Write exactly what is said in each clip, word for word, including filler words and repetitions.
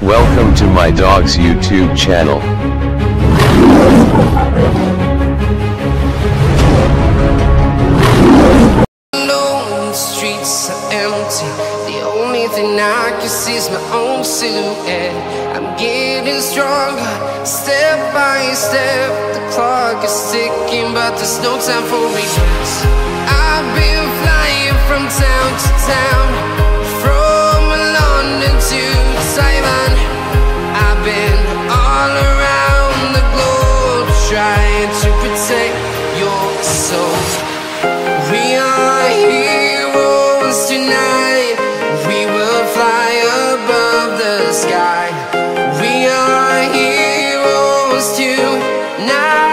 Welcome to my dog's YouTube channel. Alone, the streets are empty. The only thing I can see is my own silhouette. I'm getting stronger, step by step. The clock is ticking, but there's no time for regrets. I've been flying from town to town, from London to Taiwan. I've been all around the globe, trying to protect your soul. We are heroes tonight. We will fly above the sky. We are heroes tonight.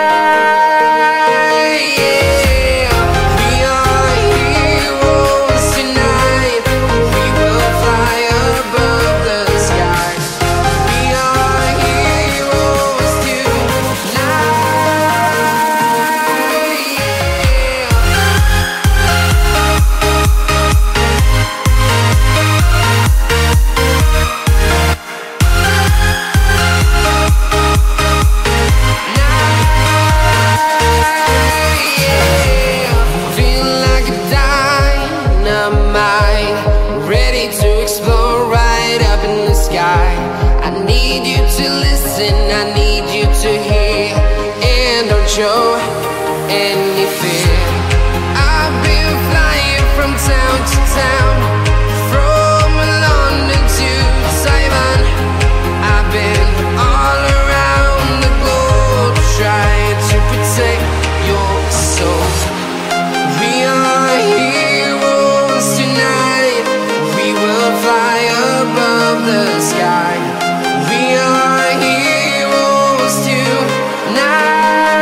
Show any fear. I've been flying from town to town, from London to Taiwan. I've been all around the globe, trying to protect your soul. We are heroes tonight. We will fly above the sky. We are heroes tonight.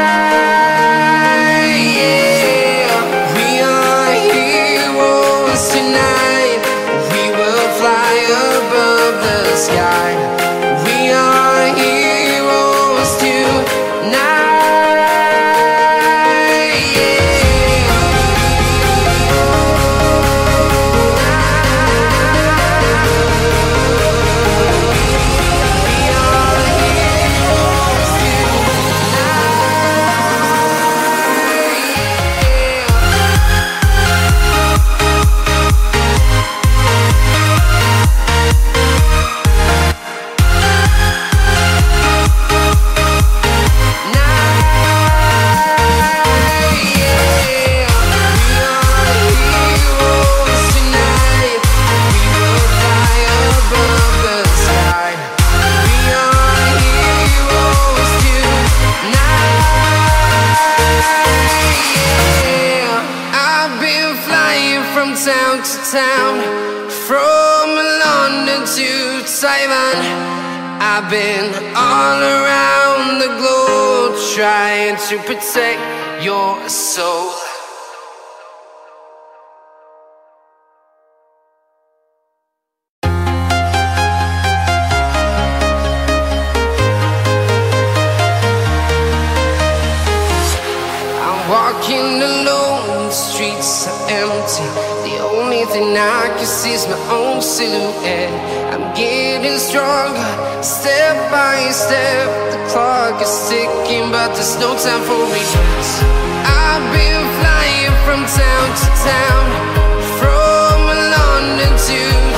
Town to town, from London to Taiwan. I've been all around the globe, trying to protect your soul. I'm walking alone, the streets are empty. The only thing I can see is my own silhouette. I'm getting stronger, step by step. The clock is ticking, but there's no time for regrets. I've been flying from town to town, from London to